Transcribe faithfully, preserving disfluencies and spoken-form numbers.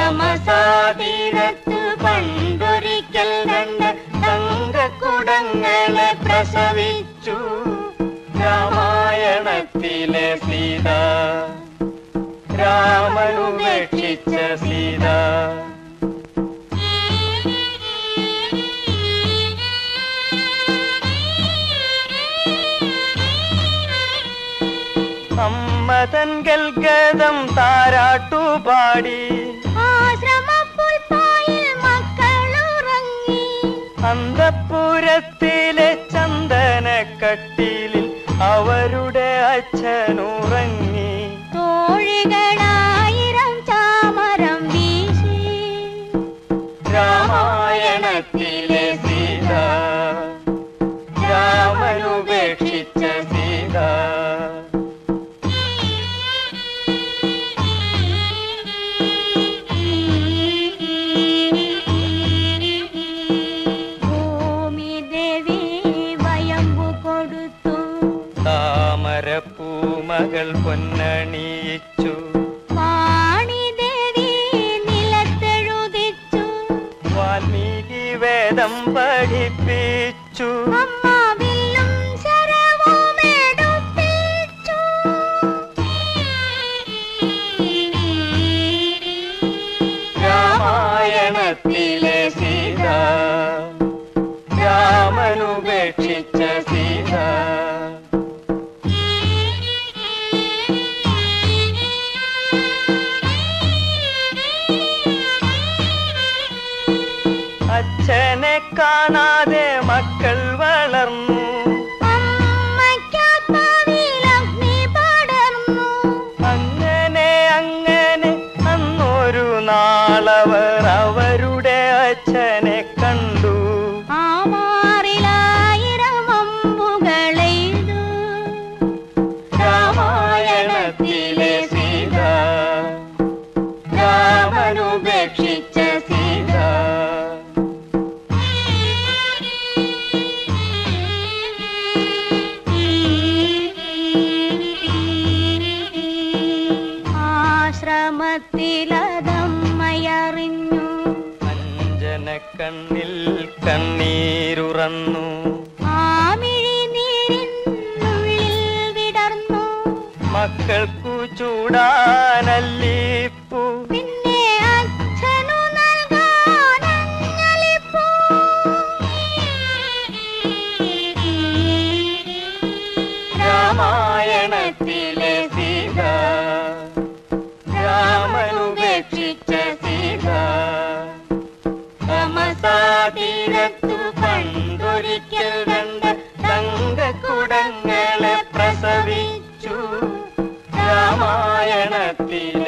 തമസാതീരത്തു പണ്ടൊരിക്കൽ രണ്ട് തങ്കക്കുടങ്ങളെ പ്രസവിച്ചു രാമായണത്തിലെ സീത, രാമനുപേക്ഷിച്ച സീത. അമ്മതൻ ഗൽഗതം താരാട്ടുപാടി അന്തഃപുരത്തിലെ ചന്ദനക്കട്ടിലിൽ അവരുടെ അച്ഛനുറങ്ങി. തോഴികളായിരം ചാമരം വീശി രാമായണത്തിലെ സീത, രാമനുപേക്ഷിച്ച സീത. താമരപ്പൂമകൾ പൊന്നണിയിച്ചു, വാണിദേവി നിലത്തെഴുതിച്ചു, വാൽമീകി വേദം പഠിപ്പിച്ചു, അമ്മാവില്ലും ശരവുമെടുപ്പിച്ചു. രാമായണത്തിലെ സീത, രാമനുപേക്ഷിച്ച സീത. അച്ഛനെ കാണാതെ മക്കൾ വളർന്നു, അമ്മയ്ക്കാത്മാവിലഗ്നി പടർന്നു. അങ്ങനെ അങ്ങനെ അന്നൊരു നാളവർ അവരുടെ അച്ഛനെ കണ്ടു. ആ മാറിലായിരം അമ്പുകളെയ്തു രാമായണത്തിലെ സീത, രാമനുപേക്ഷിച്ച സീത. ആശ്രമത്തിലതമ്മയറിഞ്ഞു, അഞ്ജനക്കണ്ണിൽ കണ്ണീരുറന്നു, ആമിഴിനീരിനുള്ളിൽ വിടർന്നു. മക്കൾക്കു ചൂടാനല്ലിപ്പൂ, പിന്നെ അച്ഛനു നൽകാനഞ്ഞലിപ്പൂ. രാമായണത്തിലെ സീത, രാമനുപേക്ഷിച്ച സീത. തമസാതീരത്തു പണ്ടൊരിക്കൽ രണ്ട് തങ്കക്കുടങ്ങളെ പ്രസവിച്ചു രാമായണത്തിൽ